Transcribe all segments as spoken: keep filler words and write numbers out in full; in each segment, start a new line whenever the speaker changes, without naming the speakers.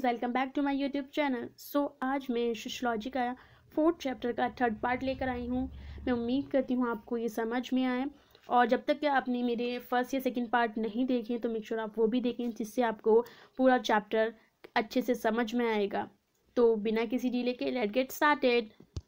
Guys, welcome back to my YouTube channel. So आज मैं sociology का फोर्थ चैप्टर का थर्ड पार्ट लेकर आई हूँ। मैं उम्मीद करती हूँ आपको ये समझ में आए, और जब तक कि आपने मेरे फर्स्ट या सेकंड पार्ट नहीं देखे तो मेक श्योर आप वो भी देखें, जिससे आपको पूरा चैप्टर अच्छे से समझ में आएगा। तो बिना किसी डिले के लेट्स गेट स्टार्टेड।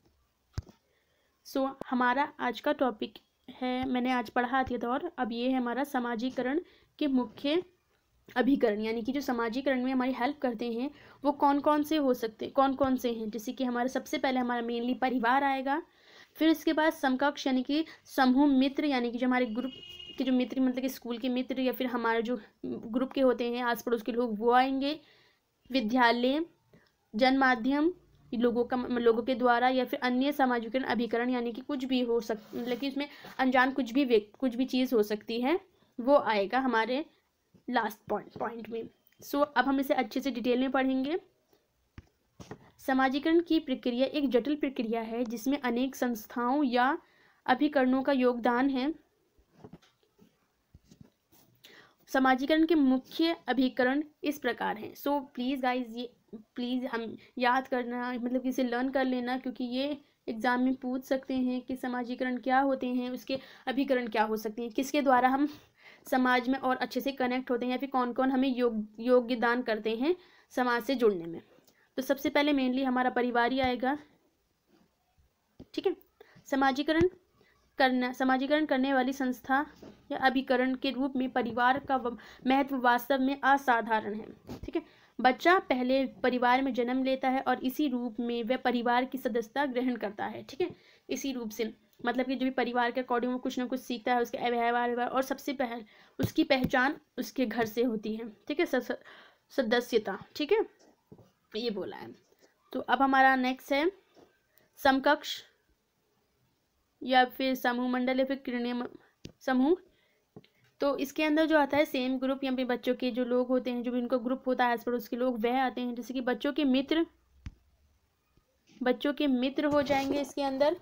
सो हमारा आज का टॉपिक है, मैंने आज पढ़ा था और अब ये है हमारा समाजीकरण के मुख्य अभिकरण, यानी कि जो समाजीकरण में हमारी हेल्प करते हैं वो कौन कौन से हो सकते हैं, कौन कौन से हैं। जैसे कि हमारे सबसे पहले हमारा मेनली परिवार आएगा, फिर इसके बाद समकक्ष यानी कि समूह मित्र, यानी कि जो हमारे ग्रुप के जो मित्र मतलब कि स्कूल के मित्र या फिर हमारे जो ग्रुप के होते हैं आस पड़ोस के लोग वो आएंगे। विद्यालय, जन माध्यम, लोगों का लोगों के द्वारा, या फिर अन्य समाजीकरण अभिकरण यानी कि कुछ भी हो सक मतलब कि इसमें अनजान कुछ भी कुछ भी चीज़ हो सकती है, वो आएगा हमारे लास्ट पॉइंट पॉइंट में। सो so, अब हम इसे अच्छे से डिटेल में पढ़ेंगे। समाजीकरण की प्रक्रिया एक जटिल प्रक्रिया है जिसमें अनेक संस्थाओं या अभिकरणों का योगदान है। समाजीकरण के मुख्य अभिकरण इस प्रकार हैं। सो प्लीज़ गाइज, ये प्लीज़ हम याद करना, मतलब कि इसे लर्न कर लेना, क्योंकि ये एग्जाम में पूछ सकते हैं कि समाजीकरण क्या होते हैं, उसके अभिकरण क्या हो सकते हैं, किसके द्वारा हम समाज में और अच्छे से कनेक्ट होते हैं, या फिर कौन कौन हमें योग योगदान करते हैं समाज से जुड़ने में। तो सबसे पहले मेनली हमारा परिवार ही आएगा, ठीक है। समाजीकरण करना समाजीकरण करने वाली संस्था या अभिकरण के रूप में परिवार का महत्व वास्तव में असाधारण है, ठीक है। बच्चा पहले परिवार में जन्म लेता है और इसी रूप में वह परिवार की सदस्यता ग्रहण करता है, ठीक है। इसी रूप से मतलब कि जो भी परिवार के अकॉर्डिंग वो कुछ ना कुछ सीखता है, उसके व्यवहार व्यवहार और सबसे पहले उसकी पहचान उसके घर से होती है, ठीक है, सदस्यता, ठीक है, ये बोला है। तो अब हमारा नेक्स्ट है समकक्ष या फिर समूह मंडल या फिर किरणीय समूह। तो इसके अंदर जो आता है सेम ग्रुप, या फिर बच्चों के जो लोग होते हैं, जो भी उनका ग्रुप होता है आस पड़ोस के लोग, वह आते हैं। जैसे कि बच्चों के मित्र बच्चों के मित्र हो जाएंगे इसके अंदर।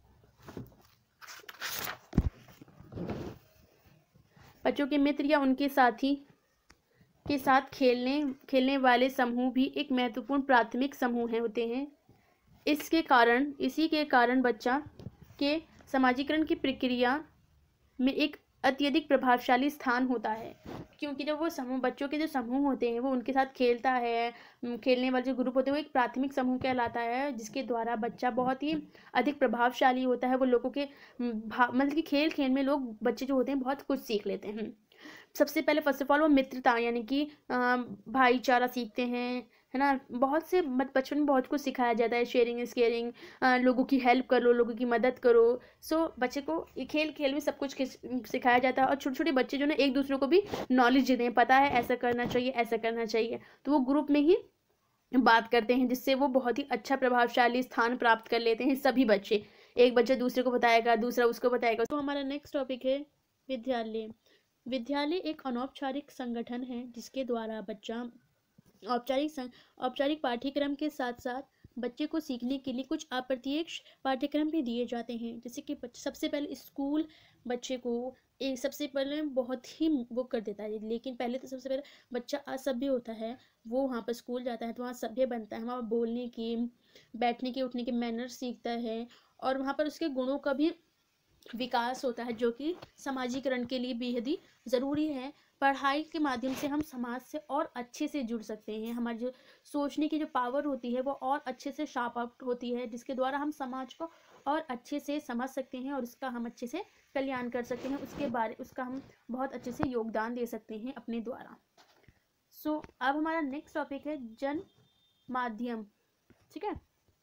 बच्चों के मित्र या उनके साथी के साथ खेलने खेलने वाले समूह भी एक महत्वपूर्ण प्राथमिक समूह है होते हैं। इसके कारण इसी के कारण बच्चा के समाजीकरण की प्रक्रिया में एक अत्यधिक प्रभावशाली स्थान होता है, क्योंकि जब वो समूह बच्चों के जो समूह होते हैं वो उनके साथ खेलता है, खेलने वाले जो ग्रुप होते हैं वो एक प्राथमिक समूह कहलाता है, जिसके द्वारा बच्चा बहुत ही अधिक प्रभावशाली होता है। वो लोगों के मतलब कि खेल खेल में लोग बच्चे जो होते हैं बहुत कुछ सीख लेते हैं। सबसे पहले फर्स्ट ऑफ ऑल वो मित्रता यानी कि भाईचारा सीखते हैं, है ना। बहुत से बचपन में बहुत कुछ सिखाया जाता है, शेयरिंग इज केयरिंग, लोगों की हेल्प करो, लोगों की मदद करो। सो बच्चे को खेल खेल में सब कुछ सिखाया जाता है, और छोटे छोटे बच्चे जो ना एक दूसरे को भी नॉलेज देते हैं, पता है ऐसा करना चाहिए ऐसा करना चाहिए, तो वो ग्रुप में ही बात करते हैं, जिससे वो बहुत ही अच्छा प्रभावशाली स्थान प्राप्त कर लेते हैं सभी बच्चे। एक बच्चा दूसरे को बताएगा, दूसरा उसको बताएगा। तो हमारा नेक्स्ट टॉपिक है विद्यालय। विद्यालय एक अनौपचारिक संगठन है जिसके द्वारा बच्चा औपचारिक औपचारिक पाठ्यक्रम के साथ साथ बच्चे को सीखने के लिए कुछ अप्रत्यक्ष पाठ्यक्रम भी दिए जाते हैं। जैसे कि सबसे पहले स्कूल बच्चे को एक सबसे पहले बहुत ही वो कर देता है, लेकिन पहले तो सबसे पहले बच्चा असभ्य होता है, वो वहाँ पर स्कूल जाता है तो वहाँ सभ्य बनता है, वहाँ बोलने की, बैठने के, उठने के मैनर सीखता है, और वहाँ पर उसके गुणों का भी विकास होता है, जो कि समाजीकरण के लिए बेहद ही ज़रूरी है। पढ़ाई के माध्यम से हम समाज से और अच्छे से जुड़ सकते हैं, हमारी जो सोचने की जो पावर होती है वो और अच्छे से शार्प आउट होती है, जिसके द्वारा हम समाज को और अच्छे से समझ सकते हैं और उसका हम अच्छे से कल्याण कर सकते हैं, उसके बारे उसका हम बहुत अच्छे से योगदान दे सकते हैं अपने द्वारा। सो so, अब हमारा नेक्स्ट टॉपिक है जन माध्यम, ठीक है।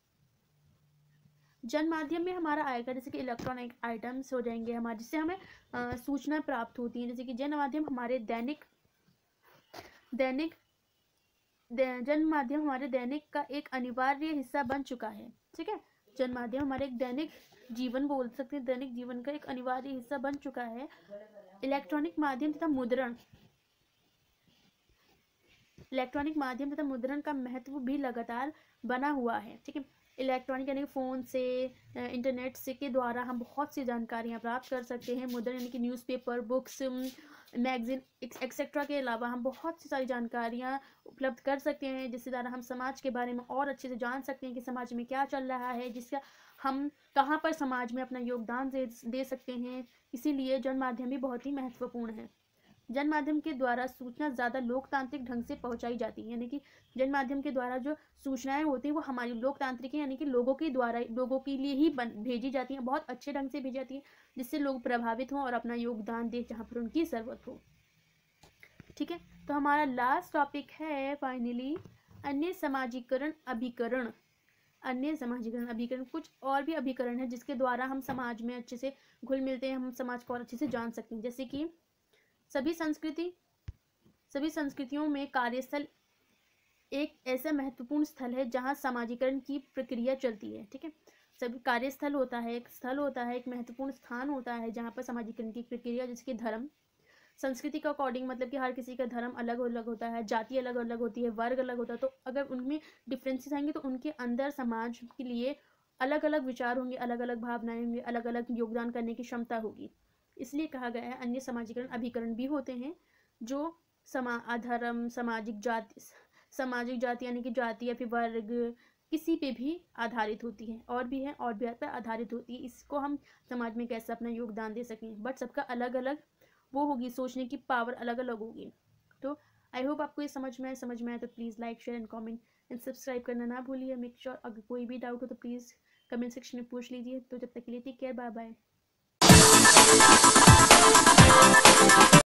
जन माध्यम में हमारा आएगा जैसे कि इलेक्ट्रॉनिक आइटम्स हो जाएंगे हमारे, जिससे हमें आ, सूचना प्राप्त होती है। जैसे कि जन माध्यम हमारे दैनिक दैनिक जन माध्यम हमारे दैनिक का एक अनिवार्य हिस्सा बन चुका है, ठीक है। जन माध्यम हमारे एक दैनिक जीवन बोल सकते हैं, दैनिक जीवन का एक अनिवार्य हिस्सा बन चुका है। इलेक्ट्रॉनिक माध्यम तथा मुद्रण इलेक्ट्रॉनिक माध्यम तथा मुद्रण का महत्व भी लगातार बना हुआ है, ठीक है। इलेक्ट्रॉनिक यानी कि फ़ोन से, इंटरनेट से के द्वारा हम बहुत सी जानकारियाँ प्राप्त कर सकते हैं। मुद्रण यानी कि न्यूज़पेपर, बुक्स, मैगजीन एक्सेट्रा के अलावा हम बहुत सी सारी जानकारियाँ उपलब्ध कर सकते हैं, जिसके द्वारा हम समाज के बारे में और अच्छे से जान सकते हैं कि समाज में क्या चल रहा है, जिसका हम कहाँ पर समाज में अपना योगदान दे दे सकते हैं। इसीलिए जन माध्यम भी बहुत ही महत्वपूर्ण है। जन माध्यम के द्वारा सूचना ज़्यादा लोकतांत्रिक ढंग से पहुंचाई जाती है, यानी कि जन माध्यम के द्वारा जो सूचनाएं होती हैं वो हमारी लोकतांत्रिक यानी कि लोगों के द्वारा लोगों के लिए ही बन भेजी जाती हैं, बहुत अच्छे ढंग से भेजी जाती हैं, जिससे लोग प्रभावित हों और अपना योगदान दें जहाँ पर उनकी ज़रूरत हो। ठीक है, तो हमारा लास्ट टॉपिक है फाइनली अन्य समाजीकरण अभिकरण। अन्य समाजीकरण अभिकरण, कुछ और भी अभिकरण है जिसके द्वारा हम समाज में अच्छे से घुल मिलते हैं, हम समाज को और अच्छे से जान सकते हैं। जैसे कि सभी संस्कृति सभी संस्कृतियों में कार्यस्थल एक ऐसा महत्वपूर्ण स्थल है जहां समाजीकरण की प्रक्रिया चलती है। ठीक है, सभी कार्यस्थल होता है, एक स्थल होता है, एक महत्वपूर्ण स्थान होता है जहां पर समाजीकरण की प्रक्रिया, जिसके धर्म संस्कृति का अकॉर्डिंग, मतलब कि हर किसी का धर्म अलग अलग होता है, जाति अलग अलग होती है, वर्ग अलग होता है, तो अगर उनमें डिफरेंसेस आएंगे तो उनके अंदर समाज के लिए अलग अलग विचार होंगे, अलग अलग भावनाएं होंगी, अलग अलग योगदान करने की क्षमता होगी। इसलिए कहा गया है अन्य समाजीकरण अभिकरण भी होते हैं जो समा अधर्म सामाजिक जाति सामाजिक जाति यानी कि जाति या फिर वर्ग किसी पे भी आधारित होती है, और भी है और भी पर आधारित होती है। इसको हम समाज में कैसे अपना योगदान दे सकें, बट सबका अलग अलग वो होगी, सोचने की पावर अलग अलग होगी। तो आई होप आपको ये समझ में आए समझ में आए तो please like share and comment and subscribe करना ना भूलिए। मेक श्योर अगर कोई भी डाउट हो तो प्लीज़ कमेंट सेक्शन में पूछ लीजिए। तो जब तक के लिए टेक केयर, बाय बाय।